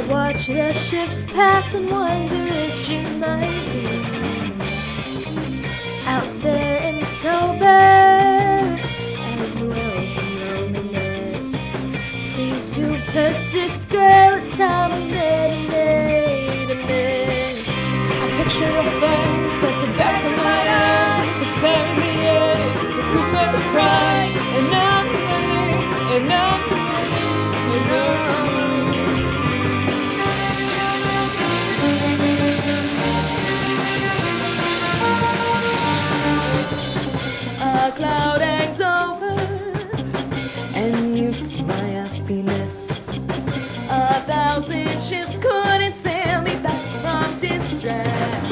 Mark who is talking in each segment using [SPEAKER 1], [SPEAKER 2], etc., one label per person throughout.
[SPEAKER 1] watch the ships pass and wonder if she might be out there in sober as well from loneliness. Please do persist, girl, it's time we made a miss. I picture your face at the back of my eyes, a fairy in the air, the proof of the prize, and I'm willing, and I'm willing, and I'm willing. A cloud hangs over and mutes my happiness. 1,000 ships couldn't sail me back from distress.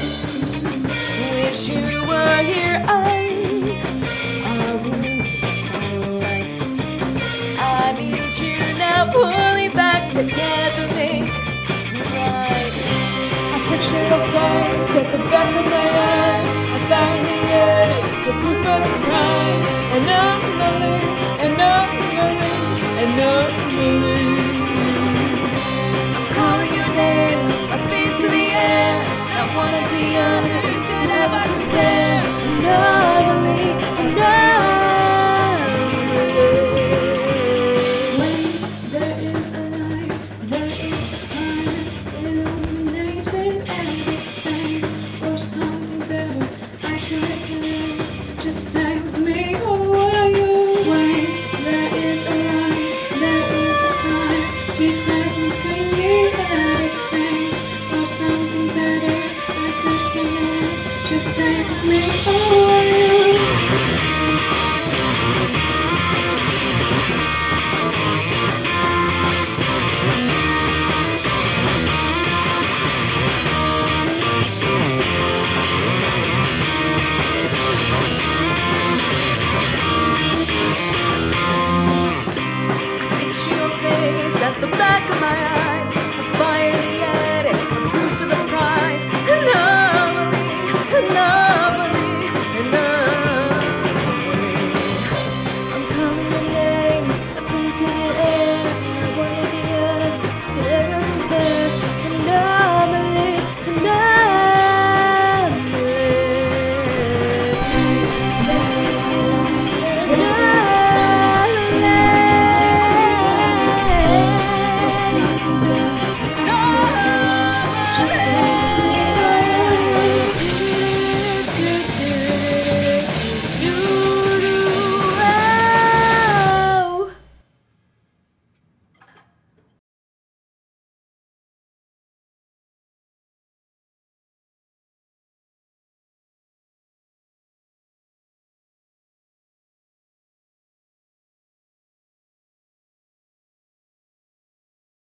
[SPEAKER 1] Wish you were here, I wounded sunlight. I need you now, pull me back together, make it right. I picture your face at the back of my eyes, I found the edit, the proof of the prize, and I'm willing, and I'm willing, and I'm willing. I'm calling your name, my face in the air, I wanna be